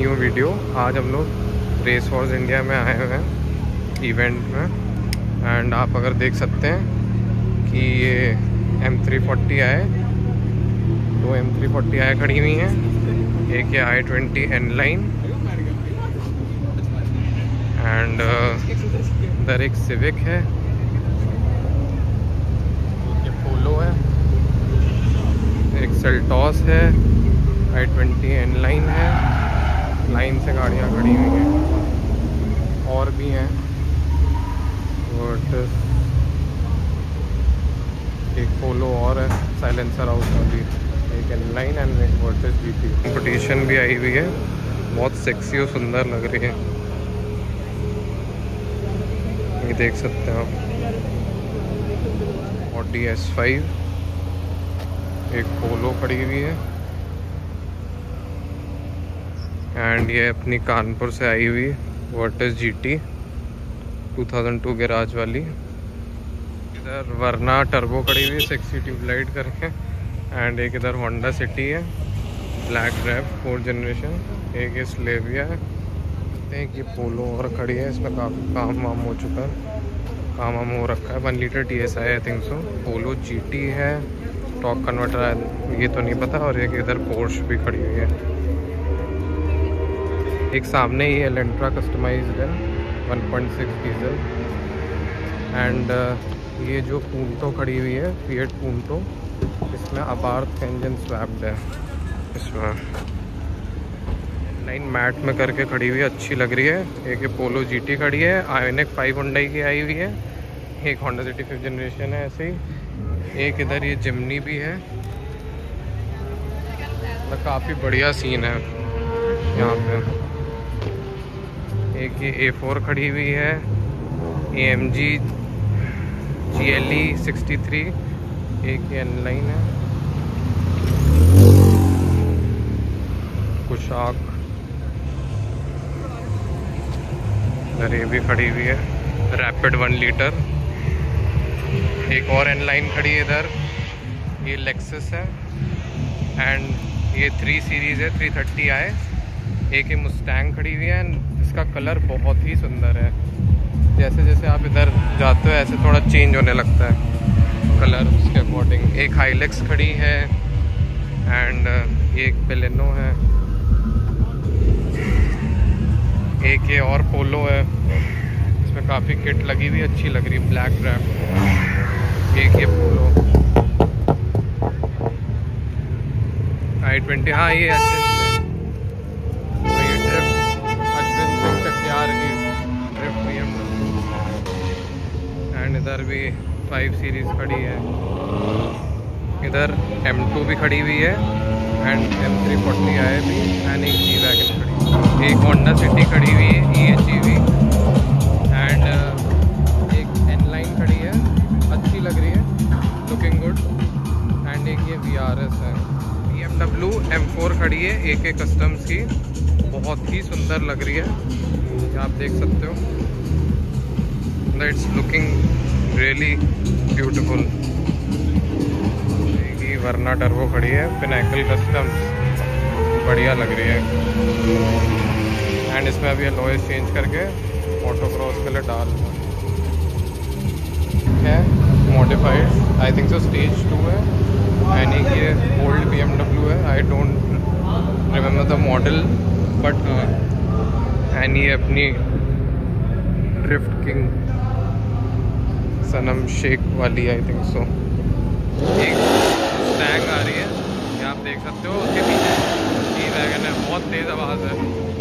New video. आज हम लोग रेस वॉर्स इंडिया में आए हुए हैं इवेंट में, एंड आप अगर देख सकते हैं कि ये M340 आए, दो M340 आए खड़ी हुई हैं, एक ये i20 N-line एंड इधर एक सिविक है, ये पोलो है, एक सेल्टॉस है, i20 N-line है, लाइन से गाड़ियाँ खड़ी हुई हैं और भी हैं। बट एक पोलो और है साइलेंसर हाउस वाली, एक N-line एंड एक वर्टिस GT। कंपटीशन भी आई हुई है, बहुत सेक्सी और सुंदर लग रही है, ये देख सकते हैं आप। Audi S5, एक पोलो खड़ी हुई है एंड ये अपनी कानपुर से आई हुई वर्टिस GT 2002 गैराज वाली। इधर वरना टर्बो खड़ी हुई है 6 ट्यूबलाइट करके, एंड एक इधर होंडा सिटी है ब्लैक ड्राइव 4th जनरेशन, एक ये स्लेविया है, एक ये पोलो और खड़ी है, इसमें काफ़ी काम वाम हो चुका है, काम वाम हो रखा है। 1 litre TSI I think so. Polo GT है, टॉक कन्वर्टर है ये तो नहीं पता, और एक इधर पोर्श भी खड़ी हुई है। एक सामने ही एलेंट्रा कस्टमाइज्ड है 1.6 डीजल, एंड ये जो पूंटो खड़ी हुई है फिएट पूंटो, इसमें अपार्थ इंजन स्वैप्ड है। इसमें लाइन मैट में करके खड़ी हुई है, अच्छी लग रही है। एक ये पोलो GT खड़ी है, आयोनिक 5 हुंडई की आई हुई है, एक होंडा सिटी 5th जनरेशन है ऐसे ही। एक इधर ये जिमनी भी है, तो काफ़ी बढ़िया सीन है यहाँ पे। एक ये A4 खड़ी हुई है, AMG GLE 63, एक ये N-line है, कुशाक इधर ये भी खड़ी हुई है, रैपिड 1 लीटर। एक और N-line खड़ी है इधर, ये लेक्सस है, एंड ये 3 सीरीज़ है 330 आए। एक ये मुस्टैंग खड़ी हुई है, इसका कलर बहुत ही सुंदर है, जैसे जैसे आप इधर जाते हो ऐसे थोड़ा चेंज होने लगता है कलर उसके अकॉर्डिंग। एक हाइलेक्स खड़ी है, एंड ये एक बेलेनो है, एक ये और पोलो है, इसमें काफ़ी किट लगी हुई, अच्छी लग रही, ब्लैक ड्रैप। एक ये पोलो i20, हाँ ये एसेंस है, ये ड्रिफ्ट अश्विन सिंह चकियार की ड्रिफ्ट BMW, एंड इधर भी 5 सीरीज़ खड़ी है। इधर M2 भी खड़ी हुई है, एंड M340 आए भी, एंड एक G-Wagon खड़ी, एक होंडा सिटी खड़ी हुई है EHEV, एंड एक N-line खड़ी है, अच्छी लग रही है, लुकिंग गुड, एंड एक ये VRS है। BMW M4 खड़ी है AK कस्टम्स की, बहुत ही सुंदर लग रही है, ये आप देख सकते हो, इट्स लुकिंग रियली ब्यूटीफुल। ये वरना टर्बो खड़ी है, पिनैकल कस्टम्स, बढ़िया लग रही है, एंड इसमें अभी लॉयस चेंज करके ऑटोक्रॉस के लिए डाल है, modified I think so stage 2 है, एंड एक ये ओल्ड BMW है, I don't remember the model, but and ये अपनी ड्रिफ्ट किंग सनम शेख वाली आई थिंक सो। एक स्टैंग आ रही है, ये आप देख सकते हो, उसके पीछे G-Wagon है, बहुत तेज़ आवाज़ है।